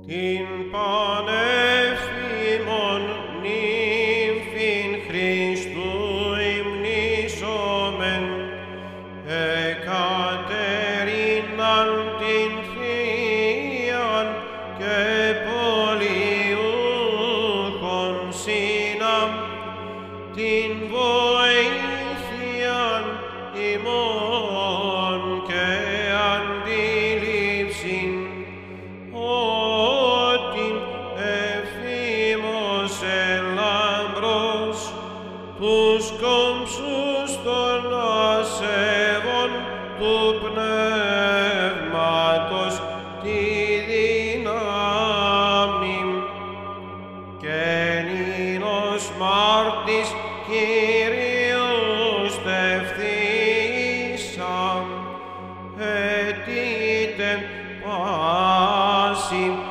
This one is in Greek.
την πανεύθυμον νύμφην Χριστού υμνήσομεν, Εκατερίναν την Θείαν και πολιούχον Σύναμ, την βοήθειαν ημών και αντίληψην, ότι ευθύμωσε λάμπρος τους κόμψους των ασέβων του Πνεύματος τη δύναμη, και νυνος μάρτης Κυρίου στεφθήσαμ, αιτείται πάση